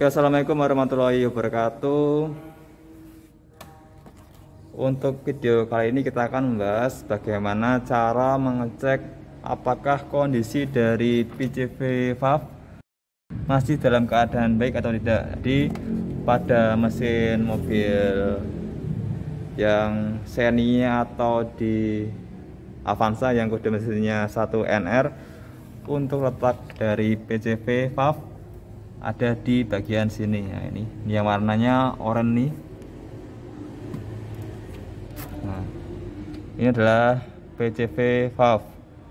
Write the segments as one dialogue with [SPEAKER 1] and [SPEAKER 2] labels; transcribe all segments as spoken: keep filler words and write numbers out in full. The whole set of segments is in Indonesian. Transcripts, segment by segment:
[SPEAKER 1] Oke, assalamualaikum warahmatullahi wabarakatuh. Untuk video kali ini kita akan membahas bagaimana cara mengecek apakah kondisi dari P C V valve masih dalam keadaan baik atau tidak. Jadi pada mesin mobil yang Xenia atau di Avanza yang kode mesinnya satu N R, untuk letak dari P C V valve ada di bagian sini ya. Ini, ini yang warnanya oranye nih. Nah, ini adalah P C V valve.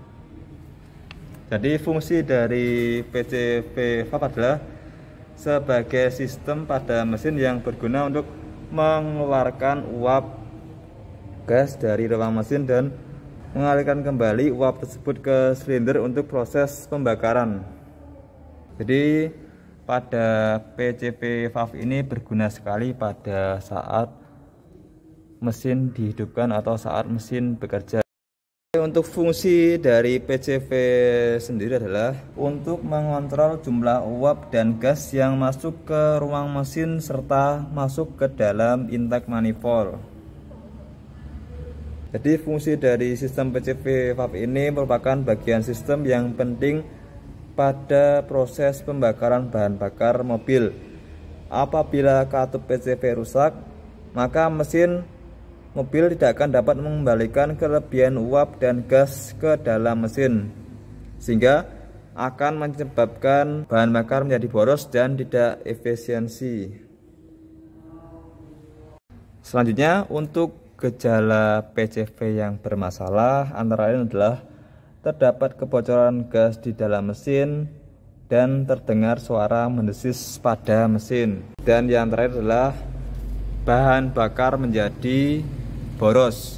[SPEAKER 1] Jadi fungsi dari P C V valve adalah sebagai sistem pada mesin yang berguna untuk mengeluarkan uap gas dari ruang mesin dan mengalirkan kembali uap tersebut ke silinder untuk proses pembakaran. Jadi pada P C V valve ini berguna sekali pada saat mesin dihidupkan atau saat mesin bekerja. Untuk fungsi dari P C V sendiri adalah untuk mengontrol jumlah uap dan gas yang masuk ke ruang mesin serta masuk ke dalam intake manifold. Jadi fungsi dari sistem P C V valve ini merupakan bagian sistem yang penting pada proses pembakaran bahan bakar mobil. Apabila katup P C V rusak, maka mesin mobil tidak akan dapat mengembalikan kelebihan uap dan gas ke dalam mesin, sehingga akan menyebabkan bahan bakar menjadi boros dan tidak efisiensi. Selanjutnya, untuk gejala P C V yang bermasalah antara lain adalah terdapat kebocoran gas di dalam mesin dan terdengar suara mendesis pada mesin. Dan yang terakhir adalah bahan bakar menjadi boros.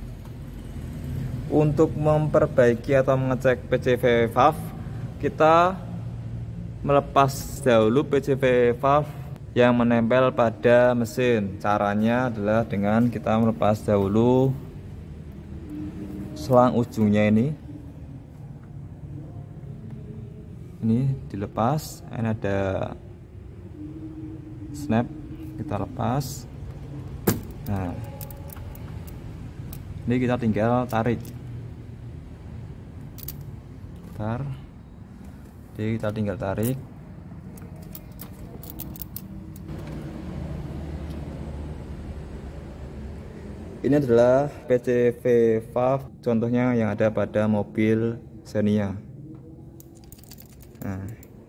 [SPEAKER 1] Untuk memperbaiki atau mengecek P C V valve, kita melepas dahulu P C V valve yang menempel pada mesin. Caranya adalah dengan kita melepas dahulu selang ujungnya ini. Ini dilepas, ini ada snap, kita lepas. Nah, ini kita tinggal tarik. Bentar. Jadi kita tinggal tarik. Ini adalah P C V valve contohnya yang ada pada mobil Xenia. Nah,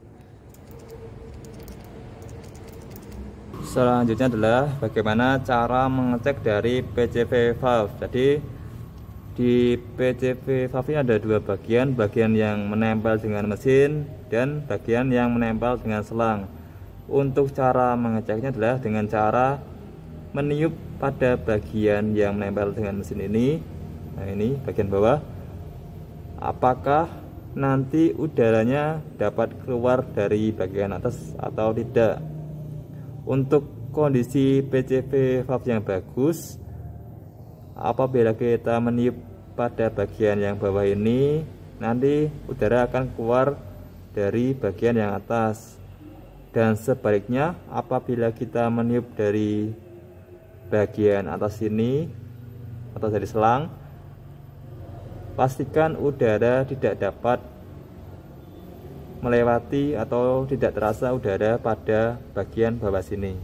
[SPEAKER 1] selanjutnya adalah bagaimana cara mengecek dari P C V valve. Jadi di P C V valve ini ada dua bagian, bagian yang menempel dengan mesin dan bagian yang menempel dengan selang. Untuk cara mengeceknya adalah dengan cara meniup pada bagian yang menempel dengan mesin ini. Nah, ini bagian bawah. Apakah nanti udaranya dapat keluar dari bagian atas atau tidak? Untuk kondisi P C V valve yang bagus, apabila kita meniup pada bagian yang bawah ini, nanti udara akan keluar dari bagian yang atas. Dan sebaliknya, apabila kita meniup dari bagian atas ini atau dari selang, pastikan udara tidak dapat melewati atau tidak terasa udara pada bagian bawah sini.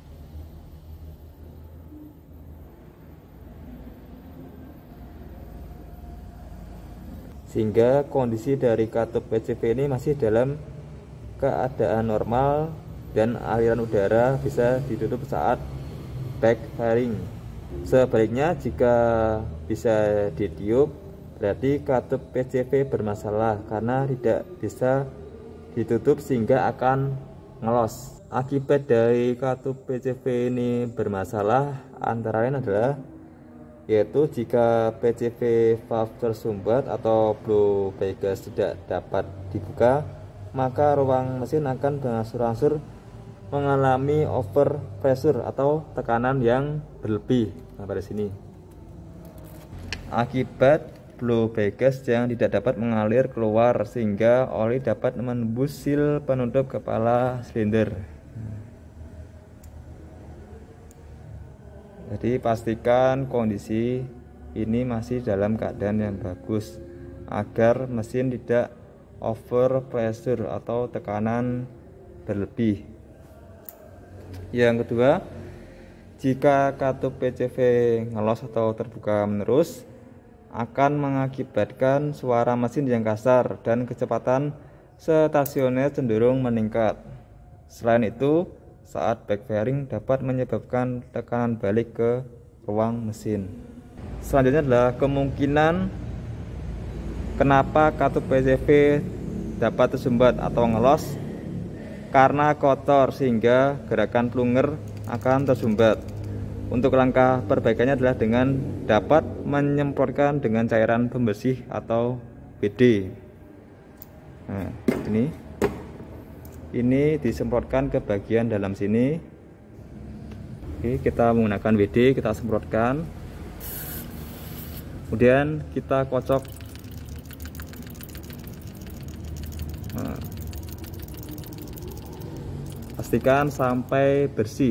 [SPEAKER 1] Sehingga kondisi dari katup P C V ini masih dalam keadaan normal dan aliran udara bisa ditutup saat backfiring. Sebaliknya, jika bisa ditiup, berarti katup P C V bermasalah karena tidak bisa ditutup sehingga akan ngelos. Akibat dari katup P C V ini bermasalah antara lain adalah yaitu jika P C V valve tersumbat atau blow by gas tidak dapat dibuka, maka ruang mesin akan berangsur-angsur mengalami over pressure atau tekanan yang berlebih. Nah, pada sini akibat blow by gas yang tidak dapat mengalir keluar sehingga oli dapat menembus seal penutup kepala silinder. Jadi pastikan kondisi ini masih dalam keadaan yang bagus agar mesin tidak over pressure atau tekanan berlebih. Yang kedua, jika katup P C V ngelos atau terbuka menerus akan mengakibatkan suara mesin yang kasar dan kecepatan stasioner cenderung meningkat. Selain itu, saat backfiring dapat menyebabkan tekanan balik ke ruang mesin. Selanjutnya adalah kemungkinan kenapa katup P C V dapat tersumbat atau ngelos karena kotor sehingga gerakan plunger akan tersumbat. Untuk langkah perbaikannya adalah dengan dapat menyemprotkan dengan cairan pembersih atau B D. Nah, ini ini disemprotkan ke bagian dalam sini. Oke, kita menggunakan W D, kita semprotkan. Kemudian kita kocok. Nah, pastikan sampai bersih.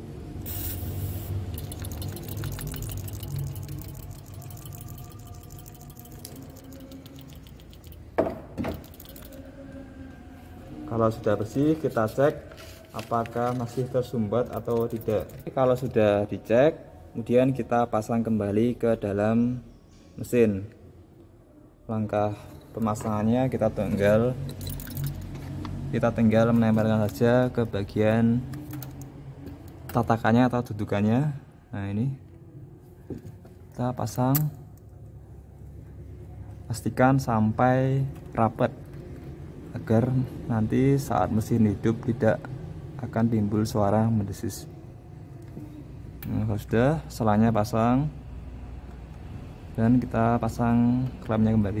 [SPEAKER 1] Kalau sudah bersih, kita cek apakah masih tersumbat atau tidak. Kalau sudah dicek, kemudian kita pasang kembali ke dalam mesin. Langkah pemasangannya kita tinggal kita tinggal menempelkan saja ke bagian tatakannya atau dudukannya. Nah, ini kita pasang, pastikan sampai rapat agar nanti saat mesin hidup tidak akan timbul suara mendesis. Nah, kalau sudah, selanya pasang dan kita pasang klemnya kembali.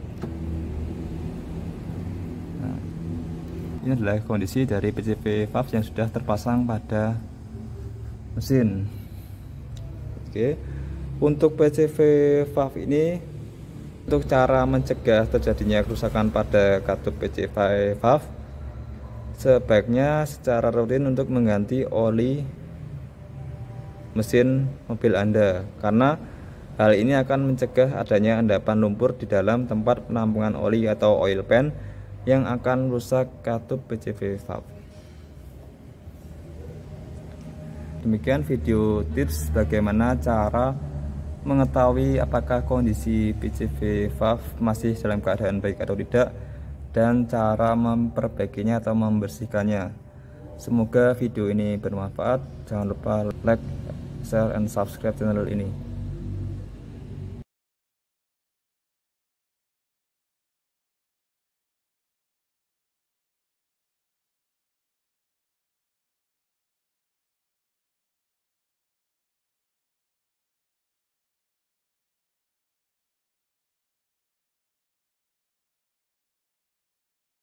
[SPEAKER 1] Nah, ini adalah kondisi dari P C V valve yang sudah terpasang pada mesin. Oke, untuk P C V valve ini, untuk cara mencegah terjadinya kerusakan pada katup P C V valve, sebaiknya secara rutin untuk mengganti oli mesin mobil Anda, karena hal ini akan mencegah adanya endapan lumpur di dalam tempat penampungan oli atau oil pan yang akan merusak katup P C V valve. Demikian video tips bagaimana cara mengetahui apakah kondisi P C V valve masih dalam keadaan baik atau tidak, dan cara memperbaikinya atau membersihkannya. Semoga video ini bermanfaat. Jangan lupa like, share, and subscribe channel ini.